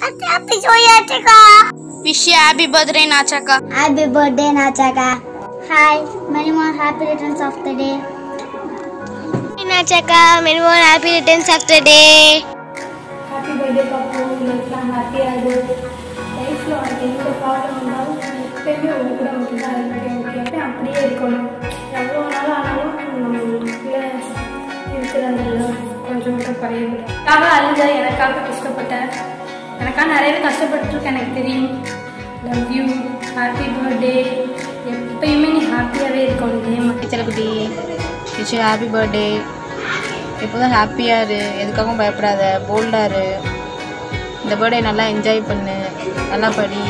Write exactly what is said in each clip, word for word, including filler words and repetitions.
Happy Nachaka. Wish you happy birthday, Nachaka. Happy birthday, Nachaka. Hi, many more happy returns of the day. Hey, Nachaka, many more happy returns of the day. Happy birthday, Papu. Life happy ago. Life lo adinga problem undavu. Eppume onkura onkida irukku. Eppume appadiye irukonum. Evlo naala aanalum nammukku irukradilla konjam கூட குறையவே. காக அழுத எனக்காக கஷ்டப்பட்டேன். எனக்காக நிறையவே கஷ்டப்பட்டுருக்கேன் எனக்கு தெரியும். Love you. Happy birthday. எப்பயுமே நீ ஹாப்பியாவே இருக்கணும். செல்லக்குட்டி விஷ் ஹாப்பி பர்த்டே. எப்போதும் ஹாப்பியாக இரு, எதுக்காகவும் பயப்படாத, போல்டாக இரு. இந்த பர்த்டே நல்லா என்ஜாய் பண்ணு, நல்லா படி.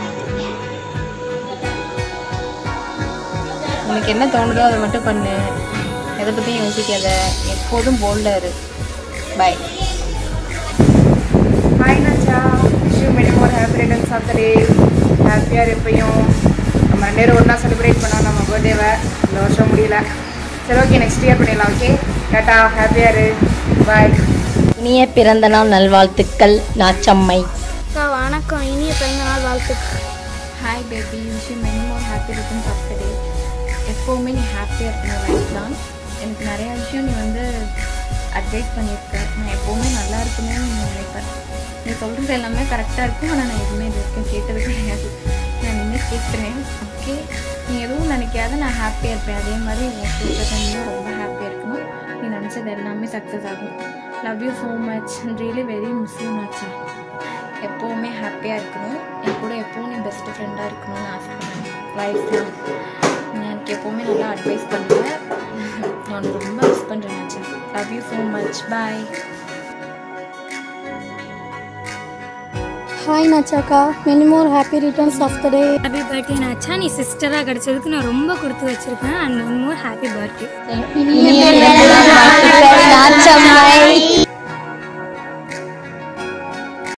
உனக்கு என்ன தோணுதோ அதை மட்டும் பண்ணு, எதை பற்றியும் யோசிக்காத, எப்போதும் போல்டாக இரு. Bye. Hi Nacha, wish you many more happy returns of the day. ஹாப்பியாக எப்பயும் நம்ம ரெண்டு பேரும் ஒன்றா செலிப்ரேட் பண்ணோம் நம்ம பர்த்டேவை. இந்த வருஷம் முடியல, சரி ஓகே நெக்ஸ்ட் இயர் பண்ணிடலாம். ஓகே டாட்டா, ஹாப்பியாக இரு, பாய். இனிய பிறந்த நாள் நல்வாழ்த்துக்கள் நாச்சம்மை. வணக்கம், இனிய பிறந்த நாள் வாழ்த்துக்கள். Hi baby, wish you many more happy returns of the day. எப்போவுமே நீ ஹாப்பியாக இருக்கணும் லைஃப் தான். எனக்கு நிறையா விஷயம் நீ வந்து அட்வைஸ் பண்ணியிருக்க. நான் எப்போவுமே நல்லா இருக்கணும்னு நீ நினைப்பேன். நீ சொல்கிறது எல்லாமே கரெக்டாக இருக்கும், ஆனால் நான் எதுவுமே இது வரைக்கும் கேட்டது கிடையாது. நான் இனிமேல் கேட்குறேன். ஓகே, நீ எதுவும் நினைக்காத, நான் ஹாப்பியாக இருப்பேன். அதே மாதிரி என் ஃபியூச்சர் டைம்லையும் ரொம்ப ஹாப்பியாக இருக்கணும். நீ நினச்சது எல்லாமே சக்ஸஸ் ஆகும். Love you so much and really very miss you Nacha. எப்போவுமே ஹாப்பியாக இருக்கணும், என் கூட எப்போவும் நீ பெஸ்ட்டு ஃப்ரெண்டாக இருக்கணும்னு ஆசைப்படுறேன் லைஃப்லாம். நான் எனக்கு எப்போவுமே நல்லா அட்வைஸ் பண்ணுவேன். நான் ரொம்ப மிஸ் பண்ணுறேன் நாச்சா. Love you so much, bye. Hi நாச்சாக்கா, many more happy returns of the day. Happy birthday Nacha, நீ சிஸ்டராக கிடச்சதுக்கு நான் ரொம்ப கொடுத்து வச்சிருக்கேன். And one more happy birthday.